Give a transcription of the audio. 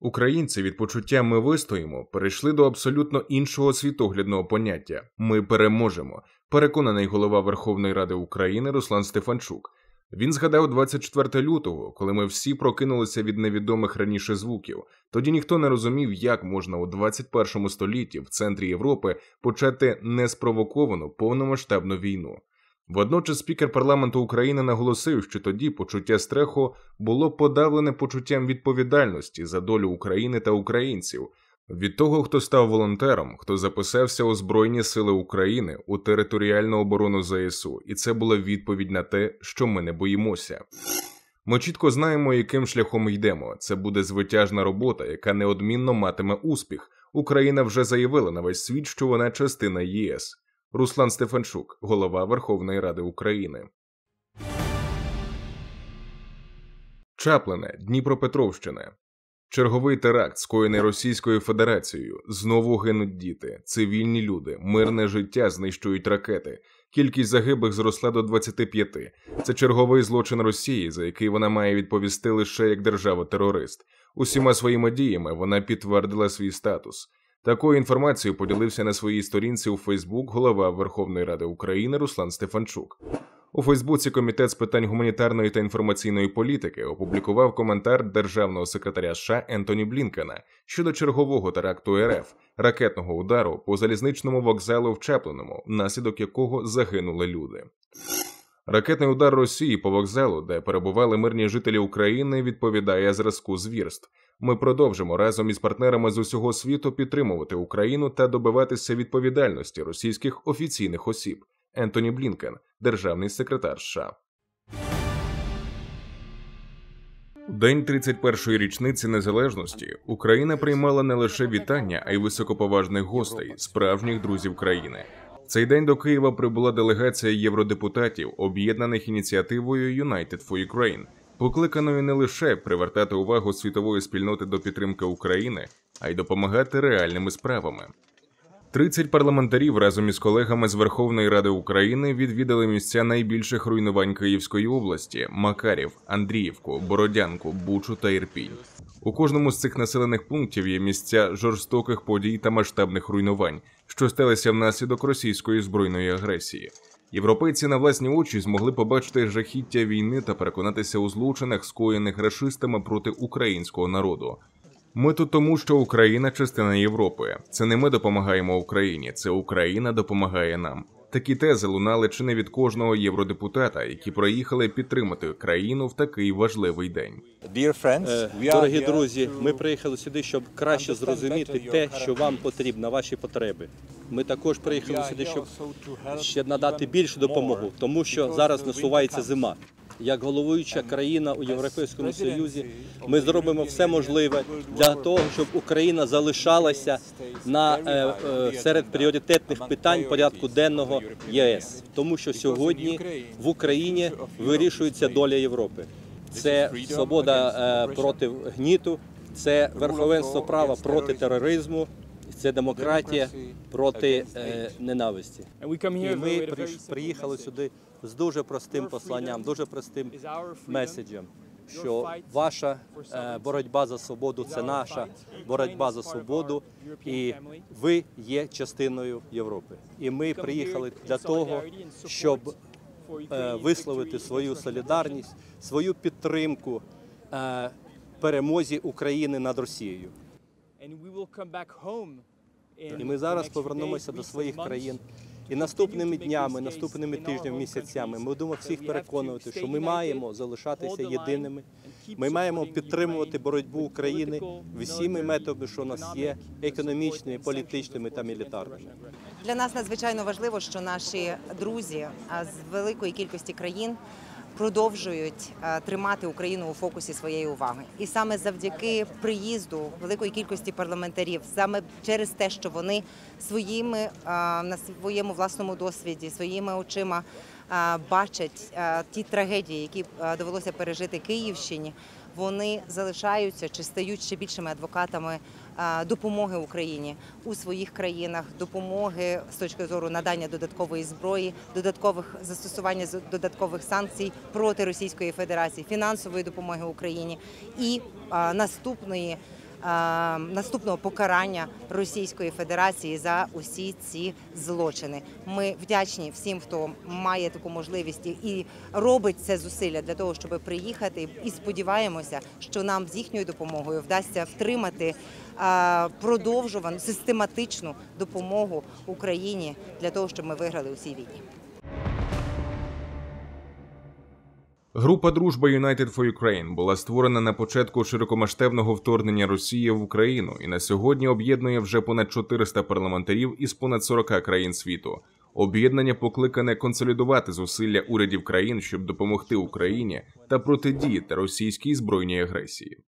Українці від почуття «ми вистоїмо» перейшли до абсолютно іншого світоглядного поняття «ми переможемо», переконаний голова Верховної Ради України Руслан Стефанчук. Він згадав 24 лютого, коли ми всі прокинулися від невідомих раніше звуків. Тоді ніхто не розумів, як можна у 21 столітті в центрі Європи почати неспровоковану повномасштабну війну. Водночас спікер парламенту України наголосив, що тоді почуття страху було подавлене почуттям відповідальності за долю України та українців. Від того, хто став волонтером, хто записався у Збройні Сили України, у територіальну оборону ЗСУ. І це була відповідь на те, що ми не боїмося. Ми чітко знаємо, яким шляхом йдемо. Це буде звитяжна робота, яка неодмінно матиме успіх. Україна вже заявила на весь світ, що вона частина ЄС. Руслан Стефанчук, голова Верховної Ради України. Чаплине, Дніпропетровщина. Черговий теракт, скоєний Російською Федерацією. Знову гинуть діти, цивільні люди, мирне життя знищують ракети. Кількість загиблих зросла до 25. Це черговий злочин Росії, за який вона має відповісти лише як держава-терорист. Усіма своїми діями вона підтвердила свій статус. Такою інформацією поділився на своїй сторінці у Фейсбук голова Верховної Ради України Руслан Стефанчук. У Фейсбуці Комітет з питань гуманітарної та інформаційної політики опублікував коментар державного секретаря США Ентоні Блінкена щодо чергового теракту РФ – ракетного удару по залізничному вокзалу в Чаплиному, внаслідок якого загинули люди. Ракетний удар Росії по вокзалу, де перебували мирні жителі України, відповідає зразку звірств. Ми продовжимо разом із партнерами з усього світу підтримувати Україну та добиватися відповідальності російських офіційних осіб. Ентоні Блінкен, державний секретар США. У день 31-ї річниці незалежності Україна приймала не лише вітання, а й високоповажних гостей, справжніх друзів країни. В цей день до Києва прибула делегація євродепутатів, об'єднаних ініціативою United for Ukraine, покликаною не лише привертати увагу світової спільноти до підтримки України, а й допомагати реальними справами. 30 парламентарів разом із колегами з Верховної Ради України відвідали місця найбільших руйнувань Київської області – Макарів, Андріївку, Бородянку, Бучу та Ірпінь. У кожному з цих населених пунктів є місця жорстоких подій та масштабних руйнувань, що сталися внаслідок російської збройної агресії. Європейці на власні очі змогли побачити жахіття війни та переконатися у злочинах, скоєних рашистами проти українського народу. Ми тут тому, що Україна – частина Європи. Це не ми допомагаємо Україні, це Україна допомагає нам. Такі тези лунали чи не від кожного євродепутата, які приїхали підтримати країну в такий важливий день. Дорогі друзі, ми приїхали сюди, щоб краще зрозуміти те, що вам потрібно, ваші потреби. Ми також приїхали сюди, щоб ще надати більшу допомогу, тому що зараз насувається зима. Як головуюча країна у Європейському Союзі, ми зробимо все можливе для того, щоб Україна залишалася серед пріоритетних питань порядку денного ЄС. Тому що сьогодні в Україні вирішується доля Європи. Це свобода проти гніту, це верховенство права проти тероризму, це демократія проти ненависті. І ми приїхали сюди з дуже простим посланням, дуже простим меседжем, що ваша боротьба за свободу – це наша боротьба за свободу, і ви є частиною Європи. І ми приїхали для того, щоб висловити свою солідарність, свою підтримку перемозі України над Росією. І ми зараз повернемося до своїх країн. І наступними днями, наступними тижнями, місяцями ми будемо всіх переконувати, що ми маємо залишатися єдиними. Ми маємо підтримувати боротьбу України всіми методами, що у нас є, економічними, політичними та мілітарними. Для нас надзвичайно важливо, що наші друзі з великої кількості країн продовжують тримати Україну у фокусі своєї уваги. І саме завдяки приїзду великої кількості парламентарів, саме через те, що вони на своєму власному досвіді, своїми очима бачать ті трагедії, які довелося пережити Київщині, вони залишаються чи стають ще більшими адвокатами допомоги Україні у своїх країнах, допомоги з точки зору надання додаткової зброї, застосування додаткових санкцій проти Російської Федерації, фінансової допомоги Україні і наступної наступного покарання Російської Федерації за усі ці злочини. Ми вдячні всім, хто має таку можливість і робить це зусилля для того, щоб приїхати. І сподіваємося, що нам з їхньою допомогою вдасться втримати продовжувану систематичну допомогу Україні для того, щоб ми виграли у цій війні. Група «Дружба United for Ukraine» була створена на початку широкомасштабного вторгнення Росії в Україну і на сьогодні об'єднує вже понад 400 парламентарів із понад 40 країн світу. Об'єднання покликане консолідувати зусилля урядів країн, щоб допомогти Україні та протидіяти російській збройній агресії.